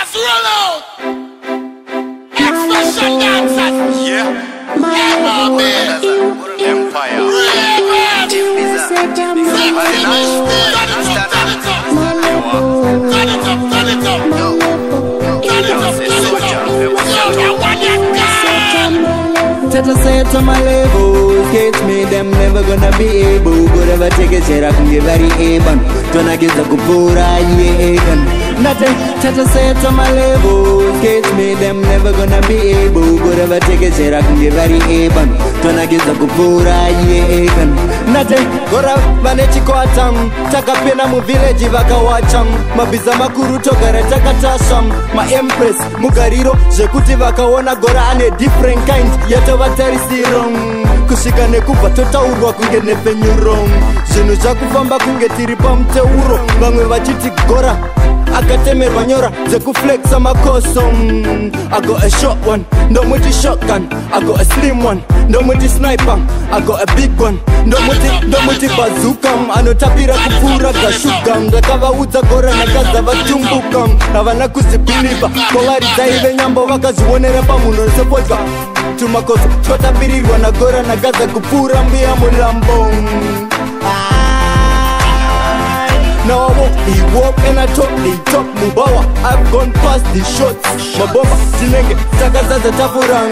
Let's roll out. Expression dancers. Yeah, my man. Empire. Tata say it on my level, catch me, them never gonna be able. Go ever take a share, I can get very even. Tona get the kupura, yeah, nothing. Tata say it on my level, catch me, them never gonna be able. Go ever take a share, I can get very even. Tona get the kupura, yeah, nothing. Gora vanechi kwatam, takapena mu village vakawacham. Mabiza makuru togara takatasham. My empress, mugariro, jekuti vakaona gora ane different kind. Yatavatarisirong, kushika nekuva totaurwa kunge nepenyurong. Zvinhu zvakufamba kunge tiri pamteuro. Vamwe vachiti gora akatemerwa nyora dzekuflexa makoso. I got a short one, ndomuti shotgun. I got a slim one, ndomuti sniper. I got a big one, ndomuti bazooka. Anotapira kupura gashuka. Ngakavaudza gora nakaza vatumbuka. Havana kuzibhiliva kolari dzaive nyambo vakazvionera pamunhu sepodya. Tumakoso twatambirirwa nagora nagaza kupura mbuya mulambo. Now I walk, he walk and I talk mubawa. I've gone past the shots. Mabomba, tinenge, takazaza tafurang.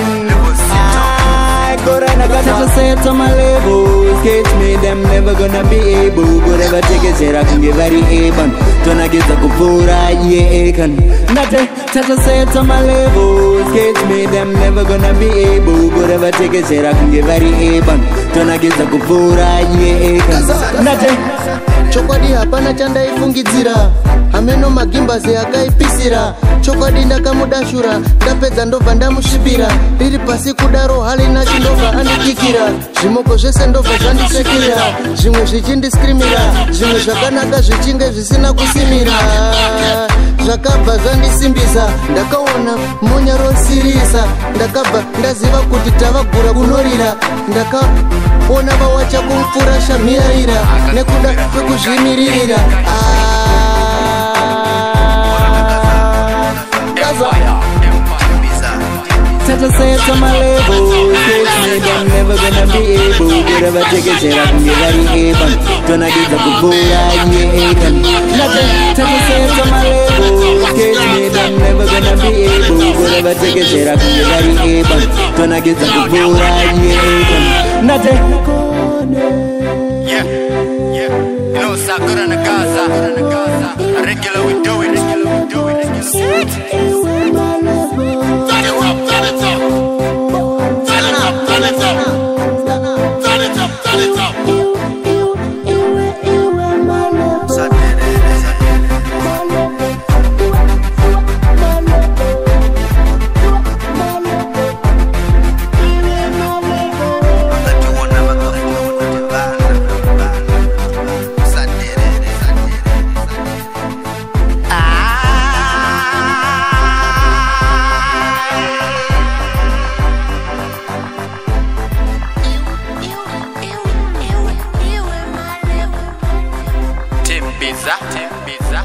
Gora nagaza say it on my level. Catch me, them never gonna be able. Go ever take a share, I can get very even. Tona get the kupura, yeah, can nothing. Tata say it on my level. Catch me, them never gonna be able. Go ever take a share, I can get very even. Tona get the kupura, yeah, can nothing. Chokwadi hapana chanda ifungidzira. Ameno magimbazi akaipisira. Chokwadi ndakamudashura. Ndapedza ndobva ndamushibira. Riri pasi kudaro halina chindobva andikikira. Zvimoko zvese ndobva zvandisekira. Zvimwe zvichindiskrimira. Zvimwe zvakanaka zvichinge zvisina kusimira. Zvakabva zvandisimbisa. Ndakaona monyarosirisa. Ndakabva ndaziva kuti tavagura kunorira. Ndakaona vawacha kumfura shamirira. Nekuda kwekuzvimiririra. Tata say it on my level. Catch me, them never gonna be able. Go ever take a share, I can get very even. Tona get the kupura, yeah, can nothing. Tata say it on my level. Catch me, them never gonna be able. Go ever take a share, I can get very even. Tona get the kupura, yeah, can nothing. Yeah. You know, Sakura Nagaza. Regular we do it. Timbiza.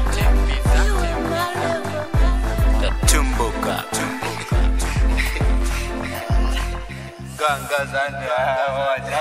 The Tumbuka. Ganga Zanda.